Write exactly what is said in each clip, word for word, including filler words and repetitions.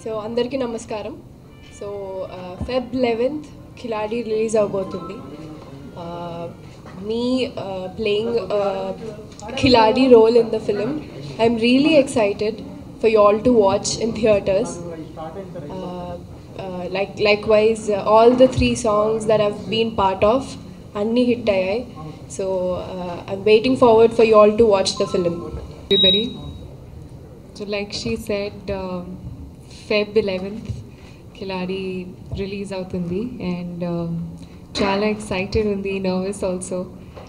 So andarki namaskaram. So uh, Feb eleventh Khiladi release avbotundi. Uh, me uh, playing a Khiladi role in the film. I'm really excited for you all to watch in theaters. Uh, uh, like likewise, uh, all the three songs that I've been part of, anni hit ayai. So uh, I'm waiting forward for you all to watch the film. Everybody. So like she said, uh, Feb eleventh, Khiladi release avutundi, and um, chala excited undi, nervous also.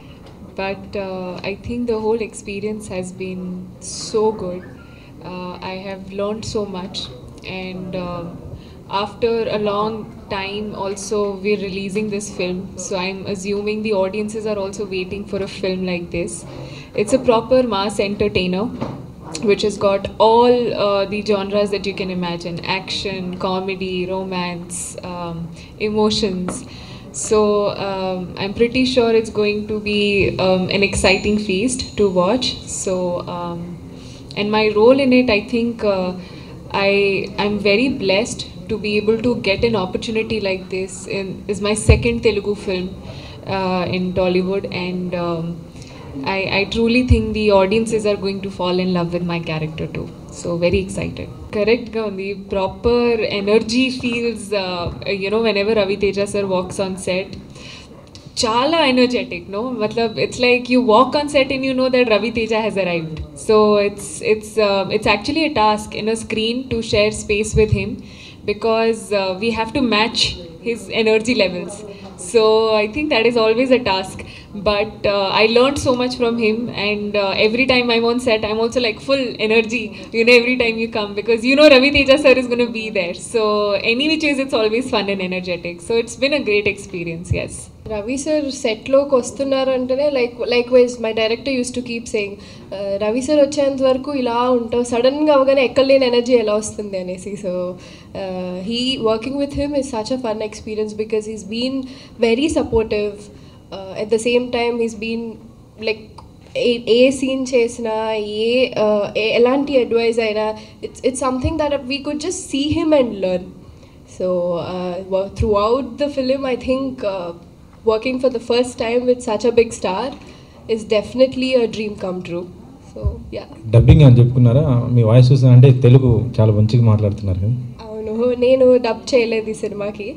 But uh, I think the whole experience has been so good. Uh, I have learned so much, and uh, after a long time also we're releasing this film, so I'm assuming the audiences are also waiting for a film like this. It's a proper mass entertainer which has got all uh, the genres that you can imagine: action, comedy, romance, um, emotions. So um, I'm pretty sure it's going to be um, an exciting feast to watch. So um, and my role in it, I think uh, I I'm very blessed to be able to get an opportunity like this. In is my second Telugu film uh, in Tollywood, and um, I, I truly think the audiences are going to fall in love with my character too. So very excited. Correct ga undi. Proper energy feels, uh, you know, whenever Ravi Teja sir walks on set. Chala energetic, no? Matlab, it's like you walk on set and you know that Ravi Teja has arrived. So it's it's uh, it's actually a task in a screen to share space with him, because uh, we have to match his energy levels. So I think that is always a task. But uh, I learned so much from him, and uh, every time I'm on set, I'm also like full energy, you know, every time you come, because you know Ravi Teja sir is going to be there. So any which ways, it's always fun and energetic. So it's been a great experience, yes. Ravi sir set loki vastunnaru antane like likewise my director used to keep saying uh, Ravi sir vacheyant varaku ila untav, sudden ga avagane ekkaleni energy ela vastundi anesi. So uh, he working with him is such a fun experience, because he's been very supportive. Uh, at the same time, he's been like ఏ scene చేసినా ఏ ఎలాంటి advice అయినా it's it's something that we could just see him and learn. So throughout the film, I think working for the first time with such a big star is definitely a dream come true. So yeah. Dubbing అని చెప్పుకున్నారా? మీ voice చూసిన అంటే తెలుగు చాలా మంచిగా మాట్లాడుతున్నారు కదా. అవును, నేను డబ్ చేయలేదు ఈ సినిమాకి.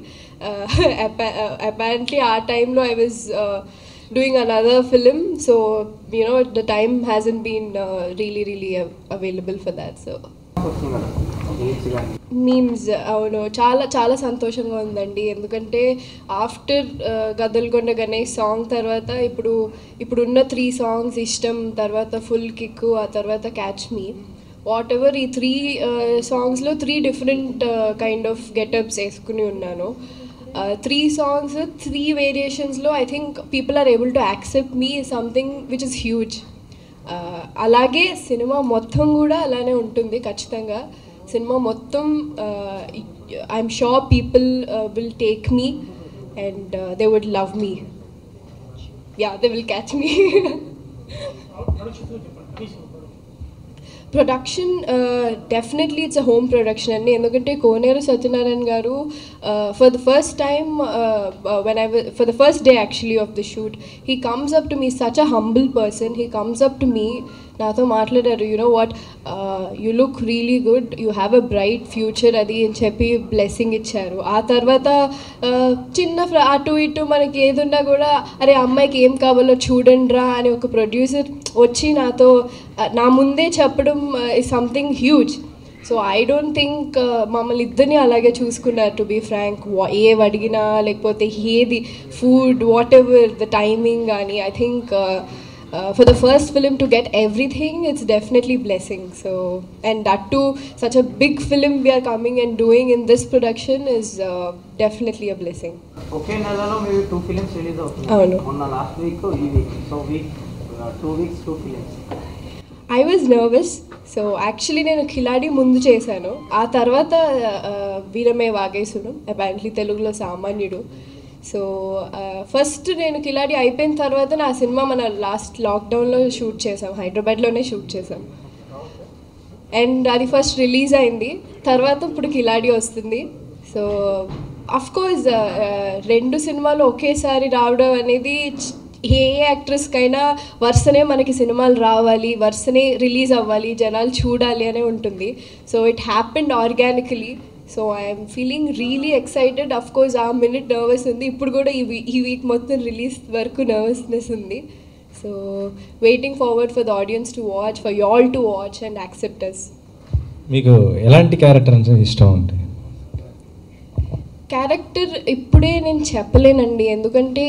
అపారెంట్లీ ఆ టైంలో I was doing another film, so you know the time hasn't been uh, really really available for that. So memes అవును, చాలా చాలా సంతోషంగా ఉందండి. ఎందుకంటే ఆఫ్టర్ గదల్గొండ గణేష్ సాంగ్ తర్వాత ఇప్పుడు ఇప్పుడున్న త్రీ సాంగ్స్ ఇష్టం, తర్వాత ఫుల్ కిక్, ఆ తర్వాత క్యాచ్ మీ, వాట్ ఎవర్, ఈ త్రీ సాంగ్స్లో three different kind of getups వేసుకుని ఉన్నాను. త్రీ సాంగ్స్ త్రీ వేరియేషన్స్లో I think people are able to accept me something which is huge. అలాగే సినిమా మొత్తం కూడా అలానే ఉంటుంది ఖచ్చితంగా. సినిమా మొత్తం I'm sure people will take me and they would love me. Yeah, they will catch me. Production definitely it's a home production అండి. ఎందుకంటే కోనేరు సత్యనారాయణ గారు for the first time when I for the first day actually of the shoot, he comes up to me, such a humble person. He comes up to me, నాతో మాట్లాడారు, you know what, you look really good, you have a bright future అది అని చెప్పి blessing ఇచ్చారు. ఆ తర్వాత చిన్న అటు ఇటు మనకి ఏదున్నా కూడా, అరే అమ్మాయికి ఏం కావాలో చూడండి రా అని ఒక ప్రొడ్యూసర్ వచ్చి నాతో నా ముందే చెప్పడం is something huge. So I don't think మమ్మల్ని ఇద్దరిని అలాగే చూసుకున్నారు, టు బీ ఫ్రాంక్. ఏవి అడిగినా లేకపోతే ఏది food, whatever the timing కానీ, I think Uh, for the first film to get everything, it's definitely blessing. So, and that too, such a big film we are coming and doing in this production is uh, definitely a blessing. Okay, Nalalo, maybe two films release out. Oh no. On the last week or week, so week, uh, two weeks, two films. I was nervous. So actually నేను ఖిలాడి ముందు చేశాను, ఆ తర్వాత వీరమే వాగేసుడు, apparently తెలుగులో సామాన్యుడు. So first నేను ఖిలాడి అయిపోయిన తర్వాత నా సినిమా మన లాస్ట్ లాక్డౌన్లో షూట్ చేసాం, హైదరాబాద్లోనే షూట్ చేసాం. అండ్ అది ఫస్ట్ రిలీజ్ అయింది, తర్వాత ఇప్పుడు కిలాడి వస్తుంది. సో అఫ్ కోర్స్ రెండు సినిమాలు ఒకేసారి రావడం అనేది ఏ యాక్ట్రెస్కైనా వరుసనే మనకి సినిమాలు రావాలి, వరుసనే రిలీజ్ అవ్వాలి, జనాలు చూడాలి అనే ఉంటుంది. So it happened organically. So I'm feeling really excited. Of course ఆ మినిట్ నర్వస్ ఉంది, ఇప్పుడు కూడా ఈ వీ ఈ వీక్ మొత్తం రిలీజ్ వరకు నర్వస్నెస్ ఉంది. So waiting forward for the audience to watch, for you all to watch and accept us. మీకు ఎలాంటి క్యారెక్టర్ అంటే ఇష్టం అంటే? క్యారెక్టర్ ఇప్పుడే నేను చెప్పలేనండి, ఎందుకంటే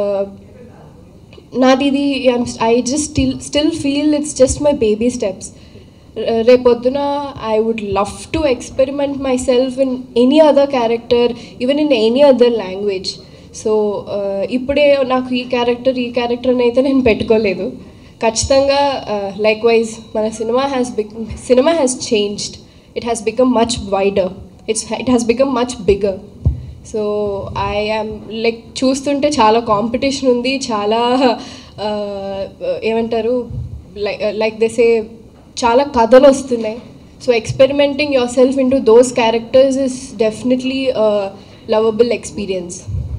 నాది ఇది I just still still feel it's just my baby steps. రేపొద్దున I would love to experiment myself in any other character, even in any other language. So ఇప్పుడే నాకు ఈ క్యారెక్టర్ ఈ క్యారెక్టర్ అని అయితే నేను పెట్టుకోలేదు. ఖచ్చితంగా లైక్ వైజ్ మన సినిమా హ్యాస్ బిక్ సినిమా has changed. It has become much wider, it's it has become much bigger. So I am like చూస్తుంటే చాలా కాంపిటీషన్ ఉంది, చాలా ఏమంటారు లైక్ లైక్ దే సే చాలా కథలు వస్తున్నాయి. So experimenting yourself into those characters is definitely lovable experience.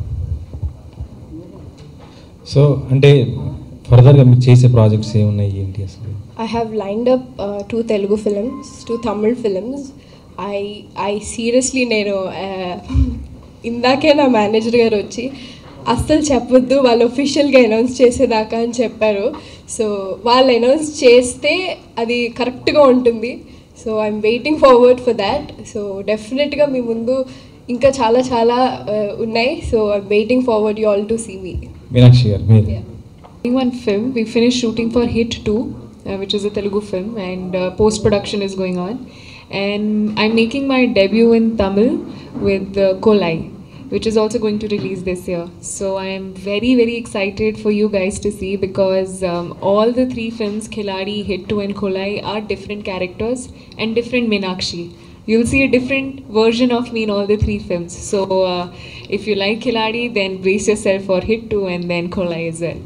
So అంటే ఫర్దర్గా మీరు చేసే ప్రాజెక్ట్స్ ఏమున్నాయి ఏంటి అసలు? I have lined up two Telugu films, two Tamil films. I I seriously నేను ఇందాకే నా మేనేజర్ గారు వచ్చి అస్సలు చెప్పొద్దు, వాళ్ళు ఒఫిషియల్గా అనౌన్స్ చేసేదాకా అని చెప్పారు. సో వాళ్ళు అనౌన్స్ చేస్తే అది కరెక్ట్గా ఉంటుంది. So I'm waiting forward for that. So డెఫినెట్గా మీ ముందు ఇంకా చాలా చాలా ఉన్నాయి. So I'm waiting forward you all to see me. Meenakshi garu మీరు? One film, we finished shooting for Hit two, uh, which is a Telugu film, and uh, post-production is going on. And I'm making my debut in Tamil with uh, Kolai, which is also going to release this year. So I am very very excited for you guys to see, because um, all the three films, Khiladi, Hit two and Kolai, are different characters and different Meenakshi. You'll see a different version of me in all the three films. So uh, if you like Khiladi, then brace yourself for Hit two and then Kolai as well.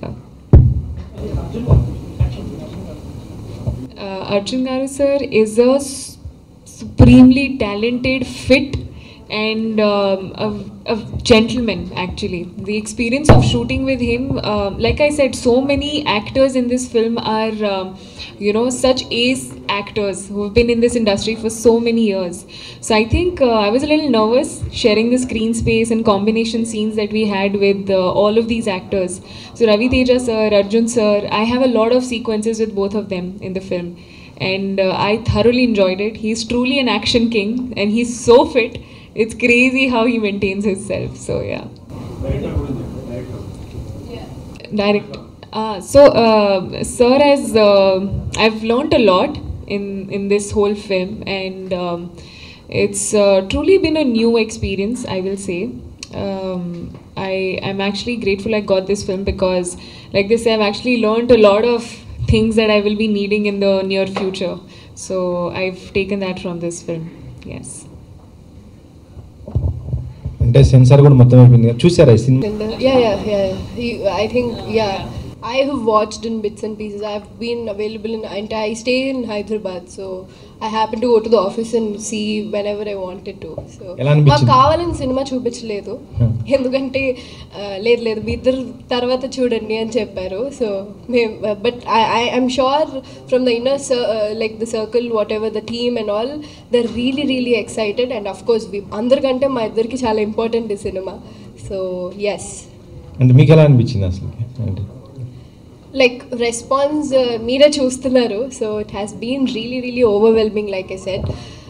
Uh, Arjun Garu sir is a supremely talented, fit and um, a, a gentleman actually. The experience of shooting with him, uh, like I said, so many actors in this film are um, you know, such ace actors who have been in this industry for so many years. So I think uh, I was a little nervous sharing the screen space and combination scenes that we had with uh, all of these actors. So Ravi Teja sir, Arjun sir, I have a lot of sequences with both of them in the film, and uh, I thoroughly enjoyed it. He's truly an action king and he's so fit. It's crazy how he maintains himself. So yeah. Direct. Uh, so uh, sir has uh, I've learnt a lot in in this whole film, and um, it's uh, truly been a new experience, I will say. Um, I am actually grateful I got this film, because like this I've actually learnt a lot of things that I will be needing in the near future. So I've taken that from this film. Yes. అంటే censor కూడా మొత్తం అయిపోయింది, చూసారా ఈ సినిమా? Yeah, yeah, yeah. I think yeah. I have watched in bits and pieces. I have been available in, and I stay in Hyderabad, so I happen to go to the office and see whenever I wanted to. So మాకు కావాలని cinema చూపించలేదు, ఎందుకంటే లేదు లేదు మీ ఇద్దరు తర్వాత చూడండి అని చెప్పారు. సో మేము but I I'm sure from the inner like the circle whatever the team and all, they are really really excited. And of course అందరికంటే మా ఇద్దరికి చాలా ఇంపార్టెంట్ ఈ సినిమా. So yes. అంటే మీకు ఎలా అనిపించింది అసలు? అంటే లైక్ రెస్పాన్స్ మీరే చూస్తున్నారు. So it has been really really overwhelming. Like I said,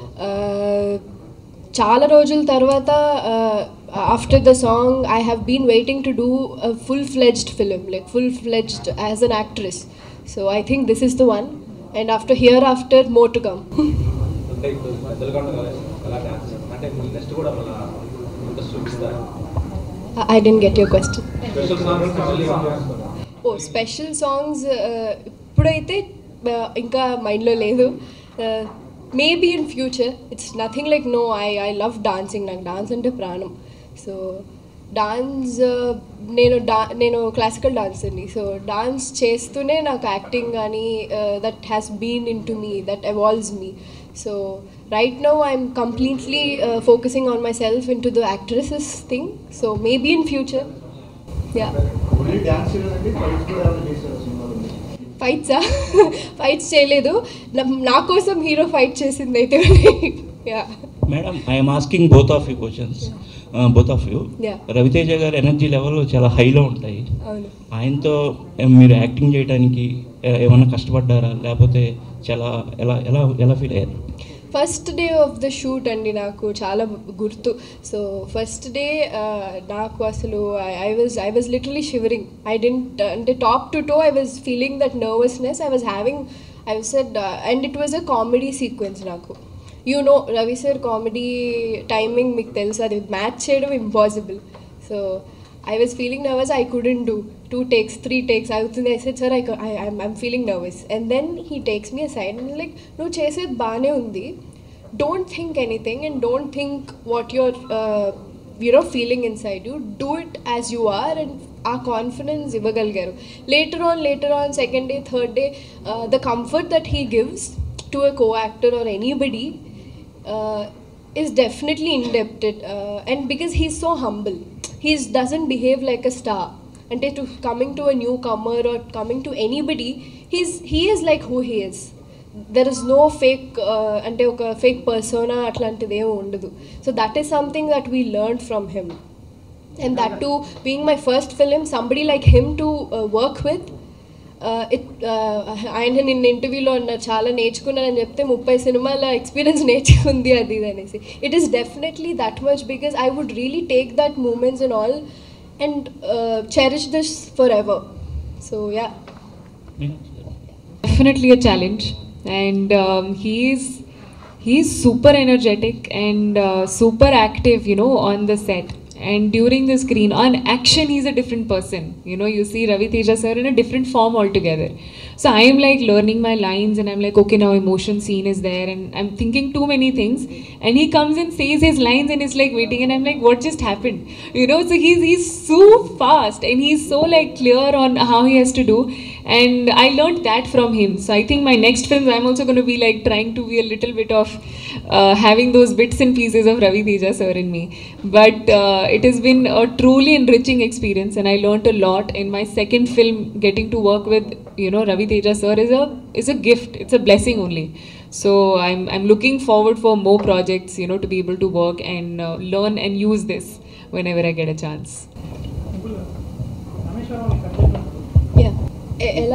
చాలా రోజుల తర్వాత after the song I have been waiting to do a full fledged film, like full fledged as an actress. So I think this is the one, and after here after more to come. I didn't get your question. ఓ special songs ఇప్పుడైతే ఇంకా మైండ్లో లేదు. Maybe in future. It's nothing like no. I I love dancing, నాకు dance అంటే ప్రాణం. So dance నేను డా నేను క్లాసికల్ డాన్సర్ని. సో డాన్స్ చేస్తూనే నాకు యాక్టింగ్ కానీ that has been into me, that evolves me. So right now I'm completely focusing on myself into the actresses thing. So maybe in future. Yeah, ఫైట్సా? Fights చేయలేదు, నా కోసం hero fight చేసింది అయితే. Yeah madam, I'm asking both of you questions. Both of you. Ravi Teja గారి energy level చాలా హైలో ఉంటాయి. ఆయనతో మీరు యాక్టింగ్ చేయడానికి ఏమన్నా కష్టపడ్డారా, లేకపోతే చాలా ఎలా ఎలా ఎలా ఫీల్ అయ్యారు? First day of the shoot అండి నాకు చాలా గుర్తు. సో ఫస్ట్ డే నాకు అసలు I was I was literally shivering. I didn't అంటే top to toe I was feeling that nervousness I was having. I said and it was a comedy sequence. నాకు you know Ravi sir comedy timing మీకు తెలుసు, అది match చేయడం impossible. So I was feeling nervous. I couldn't do two takes, three takes. I said, sir, I, I, I'm, I'm feeling nervous. And then he takes me aside and he's like, no, chesed baane undi. Don't think anything and don't think what you're, uh, you know, feeling inside you. Do it as you are and our confidence ivagalgaru. Later on, later on, second day, third day, uh, the comfort that he gives to a co-actor or anybody uh, is definitely indebted. Uh, and because he's so humble. He doesn't behave like a star. And to coming to a newcomer or coming to anybody, he's he is like who he is. There is no fake uh, ante oka fake persona atlantide em undadu. So that is something that we learned from him. And that too, being my first film, somebody like him to uh, work with, it ఆయన నిన్న ఇంటర్వ్యూలో అన్నారు చాలా నేర్చుకున్నానని చెప్తే ముప్పై సినిమాల experience నేర్చుకుంది అది ఇది అనేసి. It is definitely that much because I would really take that moments and all and cherish this forever. So yeah, definitely a challenge and he's he's super energetic and super active, you know, on the set. And during the screen, on action, he's a different person. You know, you see Ravi Teja sir in a different form altogether. So I am like learning my lines and I'm like, okay, now emotion scene is there and I'm thinking too many things. And he comes and says his lines and is like waiting and I'm like, what just happened? You know, so he's, he's so fast and he's so like clear on how he has to do. And I learned that from him. So I think my next films, I'm also going to be like trying to be a little bit of uh, having those bits and pieces of Ravi Teja sir in me. But uh, it has been a truly enriching experience and I learned a lot. In my second film, getting to work with, you know, Ravi Teja sir is a is a gift. It's a blessing only. So I'm I'm looking forward for more projects, you know, to be able to work and uh, learn and use this whenever I get a chance. Yeah. ఎలా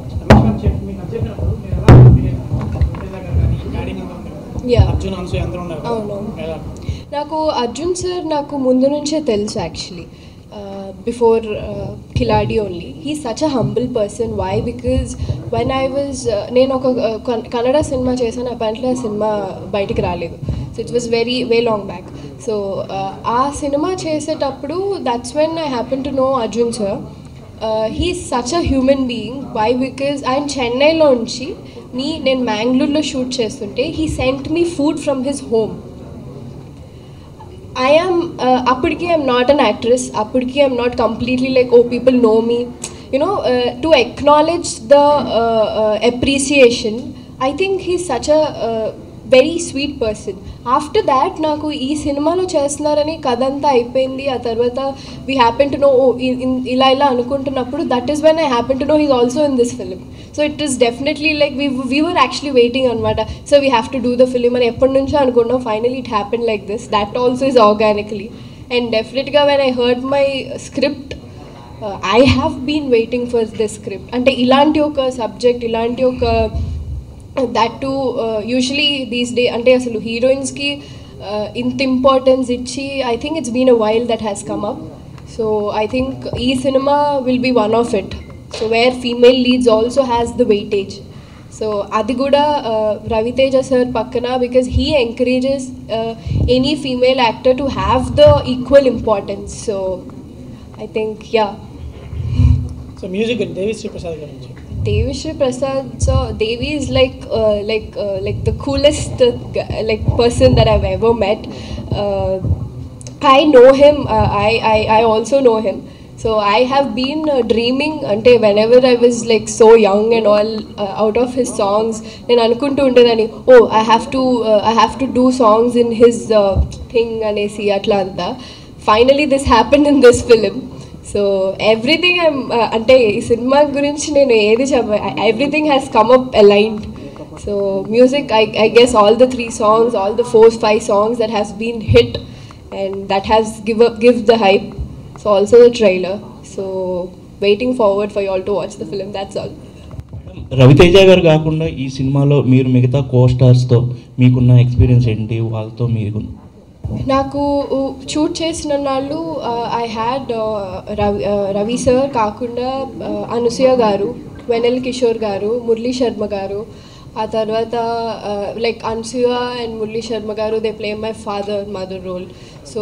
అవును, నాకు Arjun sir నాకు ముందు నుంచే తెలుసు actually, before Khiladi only. He such a humble person. Why? Because when I was నేను ఒక కన్నడ సినిమా చేశాను, అపారెంట్లీ ఆ సినిమా బయటికి రాలేదు. So it was very way long back. So ఆ సినిమా చేసేటప్పుడు that's when I happen to know Arjun sir. He's such a human being. Why? Because ఆయన చెన్నైలో నుంచి మీ నేను మ్యాంగ్లూర్లో షూట్ చేస్తుంటే he sent me food from his home. I am, uh, appudiki I am not an actress, appudiki I am not completely like, oh, people know me. You know, uh, to acknowledge the uh, uh, appreciation, I think he's such a uh, very sweet person. After that, నాకు ఈ సినిమాలో చేస్తున్నారని కథంతా అయిపోయింది. ఆ తర్వాత we happen to no ఇలా ఇలా అనుకుంటున్నప్పుడు that is when I happen to know he's also in this film. So it is definitely like we we were actually waiting అనమాట. So we have to do the film అని ఎప్పటి నుంచో అనుకున్నాం. Finally it happen like this. That also is organically. And డెఫినెట్గా when I heard my script, I have been waiting for this script. అంటే ఇలాంటి ఒక subject, ఇలాంటి ఒక that too uh, usually these days ante asalu heroines ki uh, int importance ichi I think it's been a while that has come up. So I think ee cinema will be one of it, so where female leads also has the weightage. So adi kuda uh, Ravi Teja sir pakkana, because he encourages uh, any female actor to have the equal importance. So I think yeah. So music and Devi Sri Prasad garu Devi Sri Prasad, so Devi is like uh, like uh, like the coolest uh, like person that I've ever met. Uh, I know him, uh, I, I, I also know him. So I have been uh, dreaming ante whenever I was like so young and all uh, out of his songs. Then anukuntu undedani, oh I have to uh, I have to do songs in his uh, thing anesi atla anta. Finally this happened in this film. So everything I'm uh, ante ee cinema gurinchi nenu edi cheppa, everything has come up aligned. So music, I, I guess all the three songs, all the four five songs that has been hit and that has give up give the hype. So also the trailer. So waiting forward for you all to watch the film. That's all. Ravi Teja గారు కాకుండా ఈ సినిమాలో మీరు మిగతా కో స్టార్స్తో మీకున్న experience ఏంటి, వాళ్ళతో మీకు? నాకు షూట్ చేసిన నాళ్ళు I had Ravi Ravi sir కాకుండా అనసూయ గారు, వెనెల్ కిషోర్ గారు, మురళీ శర్మ గారు, ఆ తర్వాత లైక్ అనసూయ అండ్ మురళీ శర్మ గారు they play my father mother role. So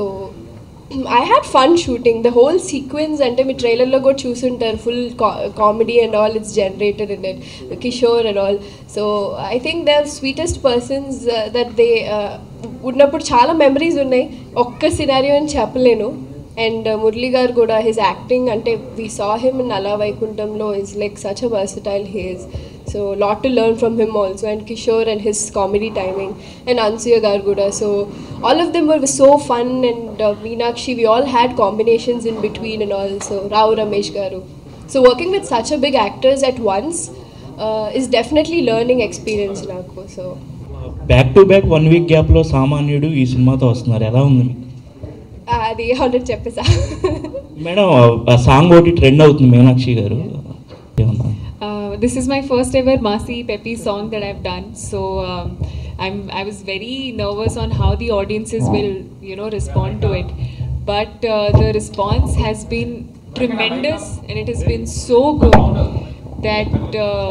I had fun shooting the whole sequence. Ante me trailer lo kuda chusuntaru, full co- comedy and all it's generated in it, Kishore and all. So I think they are sweetest persons uh, that they unnappudu chaala memories unnai, okka scenario ani cheppalenu. And uh, Murli garu kuda, his acting ante we saw him in Nala Vaikuntamlo is like such a versatile he is. So lot to learn from him also, and Kishore and his comedy timing, and Ansuya garu kuda. So all of them were so fun, and uh, Meenakshi, we all had combinations in between and all. So Rao Ramesh garu. So working with such a big actors at once uh, is definitely learning experience naku. So back to back one week గ్యాప్లో సామాన్యుడు ఈ సినిమాతో వస్తున్నారు, ఎలా ఉంది మీకు? అది already చెప్పేసా madam, ఆ సాంగ్ ఒకటి ట్రెండ్ అవుతుంది మీనాక్షి గారు, ఏమన్నా? Uh, this is my first ever Masi Peppy song that I've done. So um, I'm I was very nervous on how the audiences will, you know, respond to it. But uh, the response has been tremendous, and it has been so good that uh,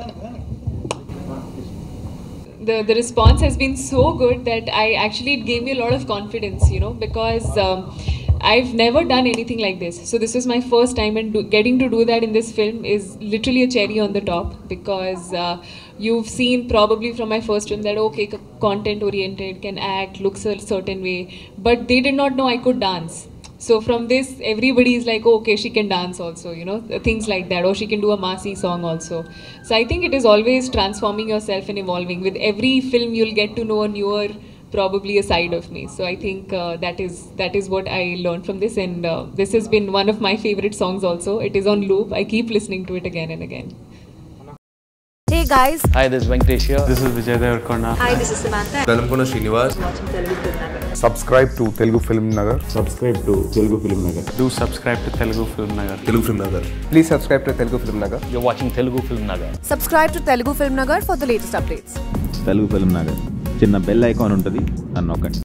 the the response has been so good that I actually, it gave me a lot of confidence, you know, because um, I've never done anything like this. So this was my first time, and do, getting to do that in this film is literally a cherry on the top, because uh, you've seen probably from my first film that okay, content oriented, can act, looks a certain way, but they did not know I could dance. So from this, everybody is like, oh, okay, she can dance also, you know, things like that, or she can do a Masi song also. So I think it is always transforming yourself and evolving. With every film, you'll get to know a newer, probably a side of me. So I think uh, that is that is what I learned from this, and uh, this has been one of my favorite songs also. It is on loop. I keep listening to it again and again. Hey guys. Hi, this is Venkatesh here. This is Vijay Devarkonda. Hi, this is Samantha. Dalamkona Srinivas. Watching Telugu FilmNagar. Subscribe to Telugu FilmNagar. Subscribe to Telugu FilmNagar. Do subscribe to Telugu FilmNagar. Telugu FilmNagar. Please subscribe to Telugu FilmNagar. You're watching Telugu FilmNagar. Subscribe to Telugu FilmNagar for the latest updates. Telugu film Nagar చిన్న bell icon ఉంటుంది, అని నొక్కండి.